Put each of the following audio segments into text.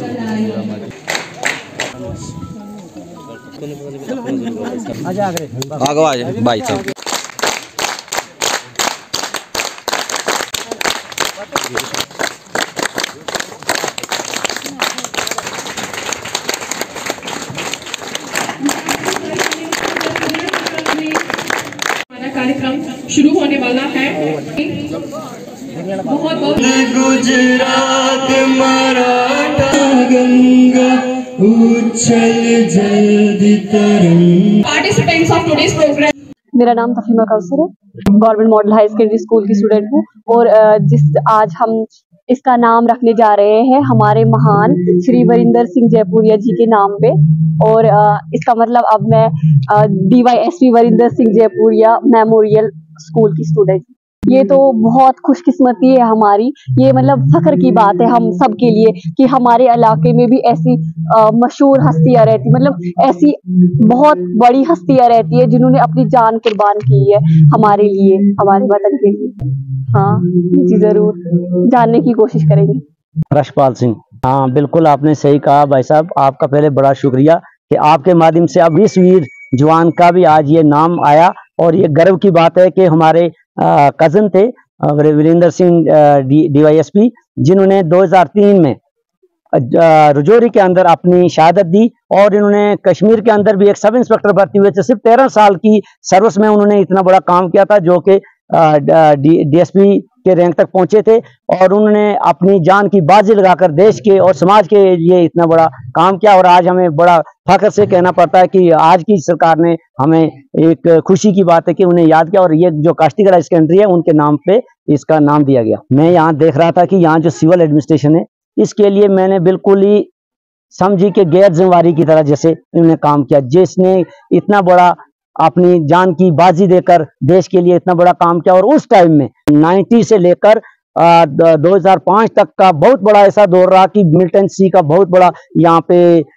आगे आ जाए भाई साहब। कार्यक्रम शुरू होने वाला है। बहुत बहुत गुजरात मराठा गंगा उछल जल्दी तरंग। Participants of today's program. मेरा नाम तफीमा कौसर है, government model high secondary school की स्टूडेंट हूँ और आज हम इसका नाम रखने जा रहे हैं हमारे महान श्री वरिंदर सिंह जयपुरिया जी के नाम पे। और इसका मतलब अब मैं DYSP Varinder Singh Jaipuria memorial school की स्टूडेंट। ये तो बहुत खुशकिस्मती है हमारी, ये मतलब फख्र की बात है हम सब के लिए कि हमारे इलाके में भी ऐसी मशहूर हस्तियां रहती, मतलब ऐसी बहुत बड़ी हस्तियां रहती है जिन्होंने अपनी जान कुर्बान की है हमारे लिए, हमारे वतन के लिए। हाँ जी, जरूर जानने की कोशिश करेंगे। रशपाल सिंह। हाँ बिल्कुल, आपने सही कहा भाई साहब, आपका पहले बड़ा शुक्रिया कि आपके माध्यम से अब इस वीर जवान का भी आज ये नाम आया। और ये गर्व की बात है कि हमारे कजन थे वीरेंद्र सिंह DYSP, जिन्होंने 2003 में रजौरी के अंदर अपनी शहादत दी और इन्होंने कश्मीर के अंदर भी एक सब इंस्पेक्टर भर्ती हुए थे। सिर्फ 13 साल की सर्विस में उन्होंने इतना बड़ा काम किया था, जो कि DSP के रैंक तक पहुंचे थे। और उन्होंने अपनी जान की बाजी लगाकर देश के और समाज के लिए इतना बड़ा काम किया। और आज हमें बड़ा फख्र से कहना पड़ता है कि आज की सरकार ने हमें एक खुशी की बात है कि उन्हें याद किया और ये जो काश्तीगढ़ सेकेंडरी है उनके नाम पे इसका नाम दिया गया। मैं यहाँ देख रहा था कि यहाँ जो सिविल एडमिनिस्ट्रेशन है, इसके लिए मैंने बिल्कुल ही समझी कि गैर जिम्मेवारी की तरह जैसे इन्होंने काम किया, जिसने इतना बड़ा अपनी जान की बाजी देकर देश के लिए इतना बड़ा काम किया। और उस टाइम में 90 से लेकर 2005 तक का बहुत बड़ा ऐसा दौर रहा कि मिलिटेंसी का बहुत बड़ा यहाँ पे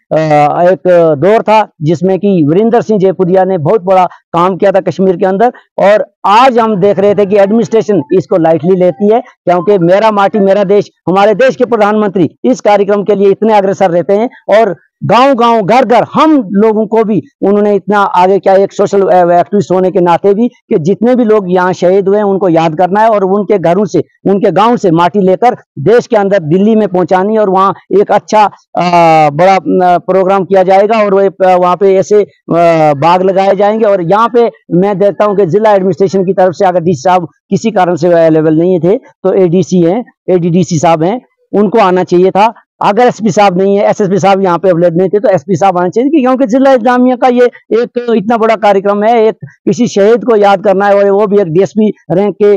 एक दौर था, जिसमें कि वीरेंद्र सिंह जयपुरिया ने बहुत बड़ा काम किया था कश्मीर के अंदर। और आज हम देख रहे थे कि एडमिनिस्ट्रेशन इसको लाइटली लेती है, क्योंकि मेरा माटी मेरा देश, हमारे देश के प्रधानमंत्री इस कार्यक्रम के लिए इतने अग्रसर रहते हैं और गांव गांव घर घर हम लोगों को भी उन्होंने इतना आगे क्या, एक सोशल एक्टिविस्ट होने के नाते भी, कि जितने भी लोग यहाँ शहीद हुए हैं उनको याद करना है और उनके घरों से, उनके गांव से माटी लेकर देश के अंदर दिल्ली में पहुंचानी और वहाँ एक अच्छा बड़ा प्रोग्राम किया जाएगा और वहाँ पे ऐसे बाग लगाए जाएंगे। और यहाँ पे मैं देखता हूँ कि जिला एडमिनिस्ट्रेशन की तरफ से अगर DC साहब किसी कारण से अवेलेबल नहीं थे तो ADC हैं, ADDC साहब हैं, उनको आना चाहिए था। अगर SP साहब नहीं है, SSP साहब यहाँ पे अवेलेबल नहीं थे तो SP साहब आना चाहिए, क्योंकि जिला इंतजामिया का ये एक इतना बड़ा कार्यक्रम है, एक किसी शहीद को याद करना है और वो भी एक DSP रैंक के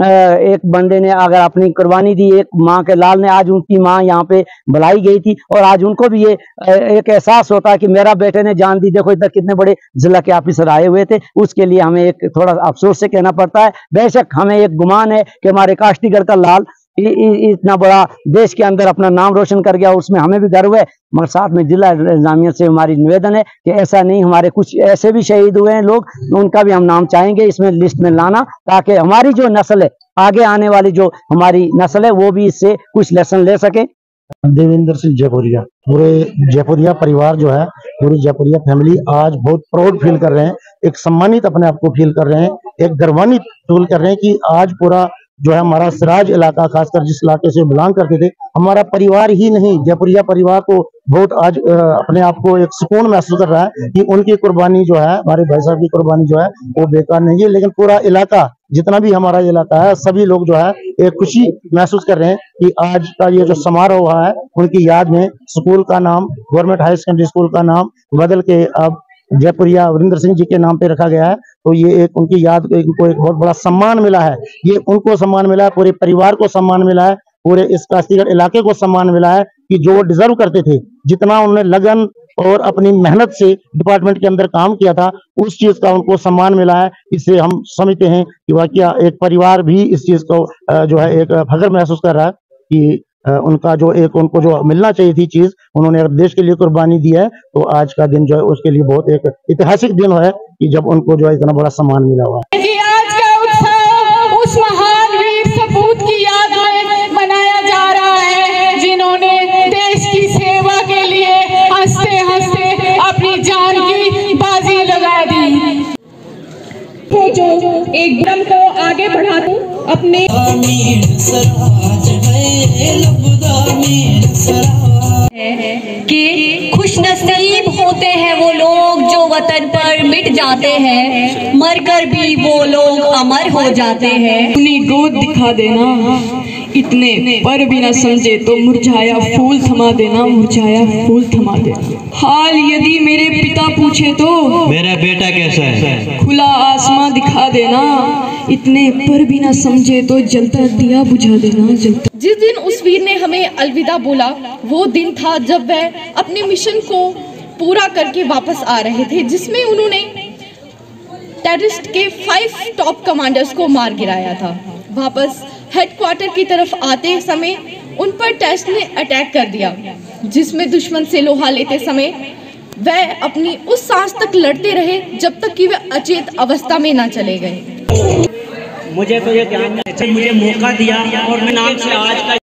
एक बंदे ने अगर अपनी कुर्बानी दी, एक माँ के लाल ने, आज उनकी माँ यहाँ पे बुलाई गई थी और आज उनको भी ये एक एहसास होता है कि मेरा बेटे ने जान दी। देखो इधर कितने बड़े जिला के ऑफिसर आए हुए थे, उसके लिए हमें एक थोड़ा अफसोस से कहना पड़ता है। बेशक हमें एक गुमान है कि हमारे काश्तीगढ़ का लाल इतना बड़ा देश के अंदर अपना नाम रोशन कर गया, उसमें हमें भी गर्व है। मगर साथ में जिला इंतजामिया से हमारी निवेदन है कि ऐसा नहीं, हमारे कुछ ऐसे भी शहीद हुए हैं लोग, उनका भी हम नाम चाहेंगे इसमें लिस्ट में लाना, ताकि हमारी जो नस्ल है, आगे आने वाली जो हमारी नस्ल है, वो भी इससे कुछ लेसन ले सके। देवेंद्र सिंह जयपुरिया, पूरे जयपुरिया परिवार जो है, पूरी जयपुरिया फैमिली आज बहुत प्राउड फील कर रहे हैं, एक सम्मानित अपने आप को फील कर रहे हैं, एक गर्वान्वित फील कर रहे हैं कि आज पूरा जो है हमारा सिराज इलाका, खासकर जिस इलाके से बिलोंग करते थे, हमारा परिवार ही नहीं, जयपुरिया परिवार को बहुत आज अपने आप को एक सुकून महसूस कर रहा है कि उनकी कुर्बानी जो है, हमारे भाई साहब की कुर्बानी जो है वो बेकार नहीं है। लेकिन पूरा इलाका, जितना भी हमारा इलाका है, सभी लोग जो है एक खुशी महसूस कर रहे हैं कि आज का ये जो समारोह हुआ है, उनकी याद में स्कूल का नाम, गवर्नमेंट हाई सेकेंडरी स्कूल का नाम बदल के अब जयपुरिया वरिंदर सिंह जी के नाम पे रखा गया है। तो ये एक उनकी याद को इनको एक बहुत बड़ा सम्मान मिला है, ये उनको सम्मान मिला है, पूरे परिवार को सम्मान मिला है, पूरे इस काश्तीगढ़ इलाके को सम्मान मिला है कि जो डिजर्व करते थे, जितना उन्होंने लगन और अपनी मेहनत से डिपार्टमेंट के अंदर काम किया था, उस चीज का उनको सम्मान मिला है। इससे हम समझते हैं कि वाकया एक परिवार भी इस चीज को जो है एक फख्र महसूस कर रहा है कि उनका जो एक उनको जो मिलना चाहिए थी चीज, उन्होंने अगर देश के लिए कुर्बानी दी है, तो आज का दिन जो है उसके लिए बहुत एक ऐतिहासिक दिन है कि जब उनको जो है इतना बड़ा सम्मान मिला हुआ है। आज का उत्सव उस महान वीर सपूत की याद में मनाया जा रहा है, जिन्होंने देश की सेवा अपने कि खुशनसीब होते हैं वो लोग जो वतन पर मिट जाते हैं, मरकर भी वो लोग अमर हो जाते हैं। अपनी गोद दिखा देना, इतने पर भी न समझे तो मुरझाया फूल थमा देना, मुरझाया फूल थमा देना। हाल यदि मेरे पिता पूछे तो मेरा बेटा कैसा है, खुला आसमां दिखा देना, इतने पर भी न समझे तो जलता दिया बुझा देना, जलता। जिस दिन उस वीर ने हमें अलविदा बोला वो दिन था जब वह अपने मिशन को पूरा करके वापस आ रहे थे, जिसमें उन्होंने टेररिस्ट के 5 टॉप कमांडर्स को मार गिराया था। वापस हेडक्वार्टर की तरफ आते समय उन पर टेररिस्ट ने अटैक कर दिया, जिसमें दुश्मन से लोहा लेते समय वह अपनी उस सांस तक लड़ते रहे जब तक कि वह अचेत अवस्था में न चले गए। मुझे तो ये ध्यान मुझे मौका दिया और मैं नाम से आज का